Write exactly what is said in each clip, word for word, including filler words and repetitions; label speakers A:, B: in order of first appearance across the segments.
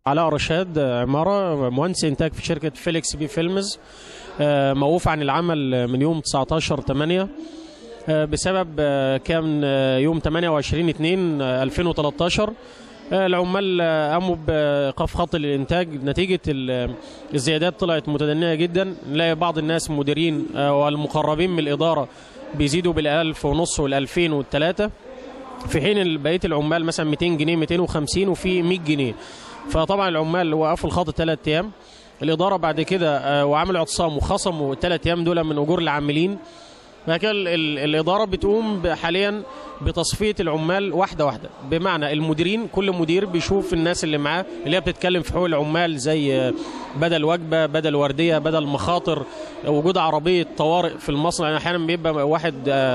A: علاء رشاد، عمارة، مهندس إنتاج في شركة فيليكس بي فيلمز. موقوف عن العمل من يوم تسعتاشر تمانية بسبب كان يوم تمانية وعشرين اتنين ألفين وتلتاشر العمال قاموا بإيقاف خط الإنتاج نتيجة الزيادات طلعت متدنية جدا. نلاقي بعض الناس مديرين والمقربين من الإدارة بيزيدوا بالألف ونص والألفين والتلاتة، في حين بقية العمال مثلا ميتين جنيه ميتين وخمسين وفي مية جنيه. فطبعا العمال وقفوا الخط ثلاث أيام. الإدارة بعد كده وعملوا اعتصام وخصموا الثلاث أيام دول من أجور العاملين. لكن الإدارة بتقوم حاليا بتصفية العمال واحدة واحدة، بمعنى المديرين كل مدير بيشوف الناس اللي معاه اللي هي بتتكلم في حقوق العمال، زي بدل وجبة، بدل وردية، بدل مخاطر، وجود عربية طوارئ في المصنع. يعني أحيانا بيبقى واحد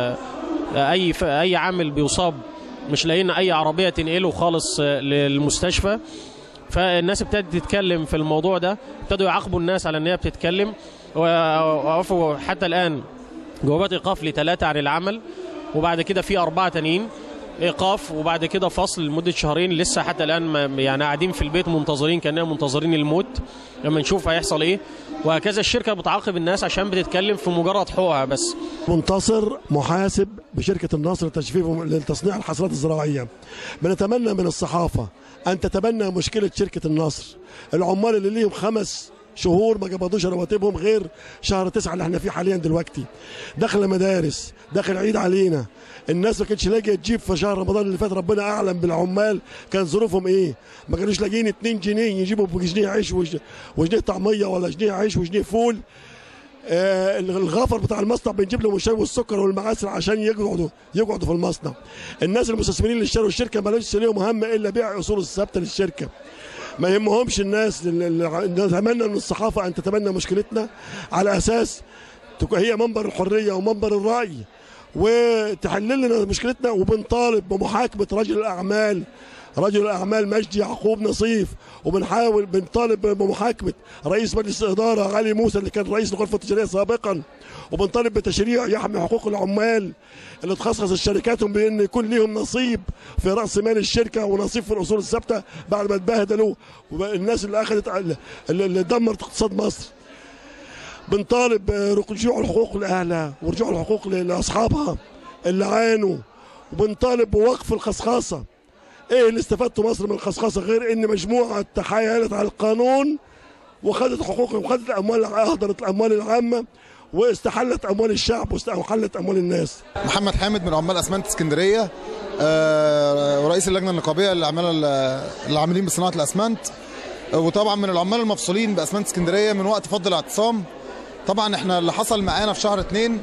A: أي أي عامل بيصاب مش لاقيين أي عربية تنقله خالص للمستشفى. فالناس ابتدت تتكلم في الموضوع ده، ابتدوا يعاقبوا الناس على ان هي بتتكلم، ووقفوا حتى الان جوابات ايقاف لثلاثه عن العمل، وبعد كده في اربعه تانيين ايقاف، وبعد كده فصل لمده شهرين. لسه حتى الان يعني قاعدين في البيت منتظرين، كاننا منتظرين الموت لما نشوف هيحصل ايه. وهكذا الشركه بتعاقب الناس عشان بتتكلم في مجرد حقوقها بس.
B: منتصر محاسب بشركه النصر لتجفيف لتصنيع الحاصلات الزراعيه. بنتمنى من الصحافه ان تتبنى مشكله شركه النصر. العمال اللي ليهم خمس شهور ما قبضوش رواتبهم غير شهر تسعة اللي احنا فيه حاليا دلوقتي. داخل مدارس، داخل عيد علينا، الناس ما كانتش لاقيه تجيب في شهر رمضان اللي فات. ربنا اعلم بالعمال كان ظروفهم ايه، ما كانوش لاقيين اتنين جنيه يجيبوا بجنيه عيش وجنيه طعميه، ولا جنيه عيش وجنيه فول. آه الغفر بتاع المصنع بنجيب لهم الشاي والسكر والمعاسل عشان يقعدوا يقعدوا في المصنع. الناس المستثمرين اللي اشتروا الشركه ما لهمش ليهم هم الا بيع اصول الثابته للشركه، ما يهمهمش الناس. نتمنى من الصحافه ان تتبنى مشكلتنا على اساس هي منبر الحريه ومنبر الراي، وتحل لنا مشكلتنا. وبنطالب بمحاكمه رجل الاعمال رجل الاعمال مجدي يعقوب نصيف، وبنحاول بنطالب بمحاكمه رئيس مجلس الاداره علي موسى اللي كان رئيس الغرفه التجاريه سابقا، وبنطالب بتشريع يحمي حقوق العمال اللي تخصص شركاتهم بان يكون ليهم نصيب في راس مال الشركه ونصيب في الاصول الثابته بعد ما اتبهدلوا الناس اللي اخذت اللي دمرت اقتصاد مصر. بنطالب برجوع الحقوق لاهلها ورجوع الحقوق لاصحابها اللي عانوا، وبنطالب بوقف الخصخاصه. ايه اللي استفادته مصر من الخصخاصه غير ان مجموعه تحايلت على القانون وخدت حقوق وخدت اموال، اهدرت الاموال العامه واستحلت اموال الشعب واستحلت اموال الناس.
C: محمد حامد من عمال اسمنت اسكندريه، ورئيس اللجنه النقابيه للعماله العاملين بصناعه الاسمنت، وطبعا من العمال المفصولين باسمنت اسكندريه من وقت فض الاعتصام. طبعا احنا اللي حصل معانا في شهر اتنين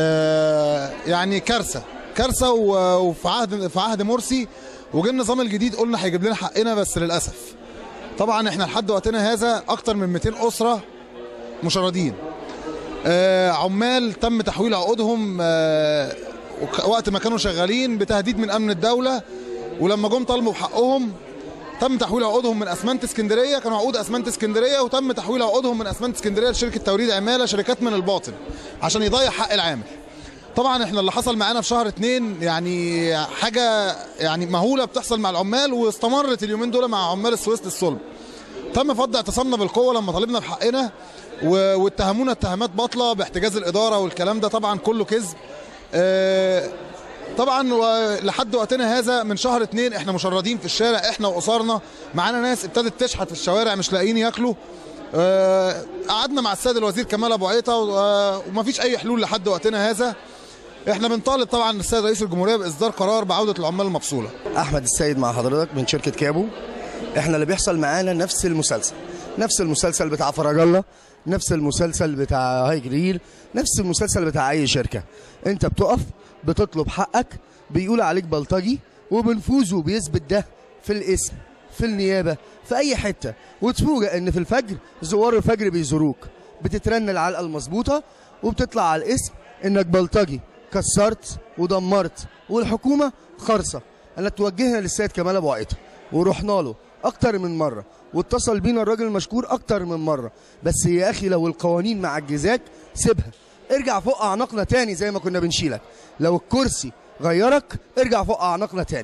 C: يعني كارثه كارثه، وفي عهد في عهد مرسي وجه النظام الجديد قلنا هيجيب لنا حقنا، بس للاسف طبعا احنا لحد وقتنا هذا اكتر من مئتين اسره مشردين. آه عمال تم تحويل عقودهم آه وقت ما كانوا شغالين بتهديد من امن الدوله، ولما جم طالبوا بحقهم تم تحويل عقودهم من اسمنت اسكندريه، كانوا عقود اسمنت اسكندريه، وتم تحويل عقودهم من اسمنت اسكندريه لشركه توريد عماله، شركات من الباطن عشان يضيع حق العامل. طبعا احنا اللي حصل معانا في شهر اتنين يعني حاجه يعني مهوله بتحصل مع العمال، واستمرت اليومين دول مع عمال السويس للصلب. تم فض اعتصامنا بالقوه لما طالبنا بحقنا، واتهمونا اتهامات باطله باحتجاز الاداره والكلام ده طبعا كله كذب. اه طبعا لحد وقتنا هذا من شهر اتنين احنا مشردين في الشارع، احنا واسرنا، معانا ناس ابتدت تشحت في الشوارع مش لاقيين ياكلوا. اه قعدنا مع السيد الوزير كمال ابو عيطه ومفيش اي حلول لحد وقتنا هذا. احنا بنطالب طبعا السيد رئيس الجمهوريه باصدار قرار بعوده العمال المفصوله.
D: احمد السيد مع حضرتك من شركه كابو. احنا اللي بيحصل معانا نفس المسلسل نفس المسلسل بتاع فرج الله، نفس المسلسل بتاع هاي جريل، نفس المسلسل بتاع اي شركه. انت بتقف بتطلب حقك، بيقول عليك بلطجي، وبنفوذه بيثبت ده في الاسم، في النيابه، في اي حته، وتفوجئ ان في الفجر زوار الفجر بيزوروك، بتترن العلقه المظبوطه وبتطلع على الاسم انك بلطجي، كسرت ودمرت، والحكومه خرصه. انا توجهنا للسيد كمال ابو عيطه ورحنا له اكتر من مره، واتصل بينا الراجل المشكور اكتر من مره، بس يا اخي لو القوانين معجزاك سيبها، ارجع فوق اعناقنا تاني زي ما كنا بنشيلك. لو الكرسي غيرك ارجع فوق اعناقنا تاني.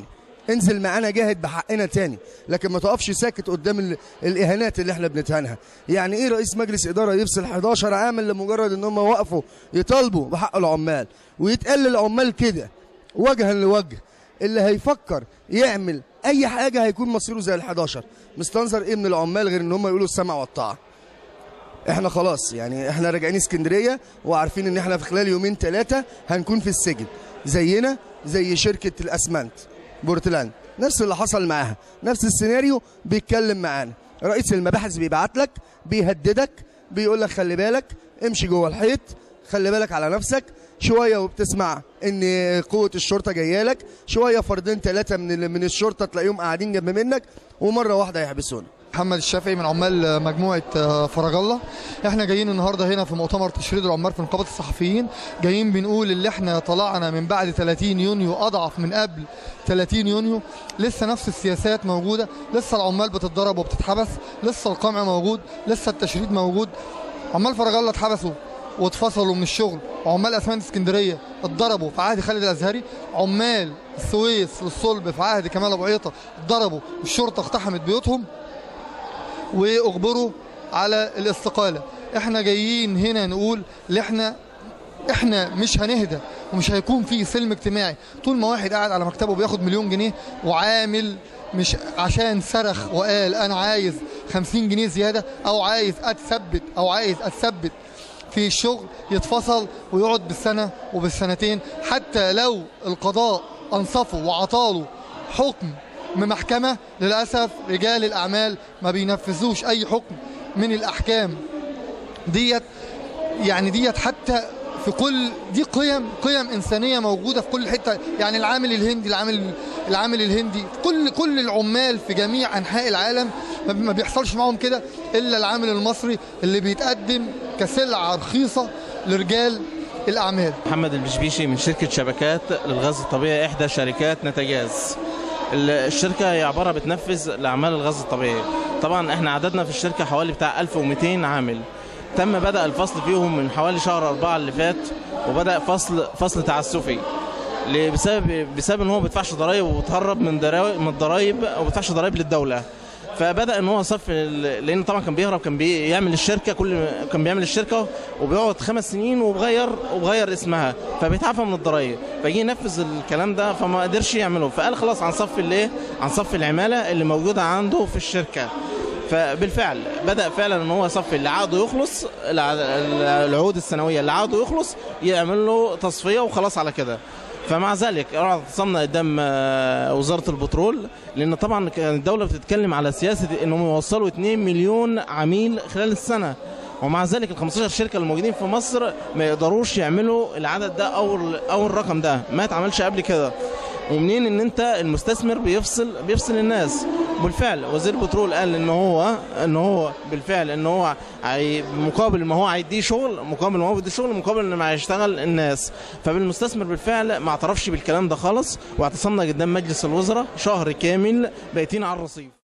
D: انزل معانا جاهد بحقنا تاني، لكن ما تقفش ساكت قدام الاهانات اللي احنا بنتهانها. يعني ايه رئيس مجلس اداره يفصل حداشر عامل لمجرد ان هم وقفوا يطالبوا بحق العمال، ويتقال للعمال كده وجها لوجه اللي هيفكر يعمل اي حاجه هيكون مصيره زي ال حداشر. مستنظر ايه من العمال غير ان هم يقولوا السمع والطاعه؟ احنا خلاص يعني احنا راجعين اسكندريه وعارفين ان احنا في خلال يومين ثلاثه هنكون في السجن، زينا زي شركه الاسمنت بورتلاند، نفس اللي حصل معاها، نفس السيناريو بيتكلم معانا. رئيس المباحث بيبعت لك بيهددك بيقول لك خلي بالك امشي جوه الحيط، خلي بالك على نفسك شويه، وبتسمع ان قوه الشرطه جايه لك شويه، فردين ثلاثه من من الشرطه تلاقيهم قاعدين جنب منك ومره واحده يحبسونا.
E: محمد الشافعي من عمال مجموعه فرج الله. احنا جايين النهارده هنا في مؤتمر تشريد العمال في نقابه الصحفيين، جايين بنقول اللي احنا طلعنا من بعد ثلاثين يونيو اضعف من قبل ثلاثين يونيو، لسه نفس السياسات موجوده، لسه العمال بتتضرب وبتتحبس، لسه القمع موجود، لسه التشريد موجود. عمال فرج الله اتحبسوا واتفصلوا من الشغل، وعمال اسمنت اسكندريه اتضربوا في عهد خالد الازهري، عمال السويس والصلب في عهد كمال ابو عيطه اتضربوا والشرطه اقتحمت بيوتهم واجبروا على الاستقاله. احنا جايين هنا نقول ان احنا احنا مش هنهدى ومش هيكون في سلم اجتماعي طول ما واحد قاعد على مكتبه بياخد مليون جنيه وعامل مش عشان صرخ وقال انا عايز خمسين جنيه زياده او عايز اتثبت او عايز اتثبت في الشغل يتفصل ويقعد بالسنه وبالسنتين، حتى لو القضاء انصفه وعطاله حكم من محكمه. للاسف رجال الاعمال ما بينفذوش اي حكم من الاحكام ديت، يعني ديت حتى في كل دي قيم قيم انسانيه موجوده في كل حته. يعني العامل الهندي العامل العامل الهندي كل كل العمال في جميع انحاء العالم ما بيحصلش معاهم كده الا العامل المصري اللي بيتقدم كسلعه رخيصه لرجال الاعمال.
F: محمد البشبيشي من شركه شبكات للغاز الطبيعي، احدى شركات نتجاز. الشركه هي عباره بتنفذ لاعمال الغاز الطبيعي. طبعا احنا عددنا في الشركه حوالي بتاع ألف ومئتين عامل. تم بدأ الفصل فيهم من حوالي شهر أربعة اللي فات، وبدأ فصل فصل تعسفي بسبب بسبب ان هو ما بيدفعش ضرائب وبيتهرب من من الضرائب وما بيدفعش ضرائب للدوله. فبدأ ان هو صف، لان طبعا كان بيهرب، كان بيعمل الشركه كل كان بيعمل الشركه وبيقعد خمس سنين وبغير وبغير اسمها، فبيتعافى من الضرائب، فجي ينفذ الكلام ده فما قدرش يعمله، فقال خلاص عن صف الايه عن صف العماله اللي موجوده عنده في الشركه. فبالفعل بدأ فعلا ان هو يصفي اللي عقده يخلص، العقود السنويه اللي عقده يخلص يعمل له تصفيه وخلاص على كده. فمع ذلك اعتصمنا قدام وزاره البترول، لان طبعا الدوله بتتكلم على سياسه انهم يوصلوا اتنين مليون عميل خلال السنه، ومع ذلك ال خمستاشر شركه الموجودين في مصر ما يقدروش يعملوا العدد ده او او الرقم ده، ما اتعملش قبل كده. ومنين ان انت المستثمر بيفصل بيفصل الناس؟ بالفعل وزير البترول قال ان هو ان هو بالفعل ان هو مقابل ما هو هيديه شغل، مقابل ما هو بيديه شغل، مقابل ان ما هيشتغل الناس. فبالمستثمر بالفعل ما اعترفش بالكلام ده خالص، واعتصمنا قدام مجلس الوزراء شهر كامل بايتين على الرصيف.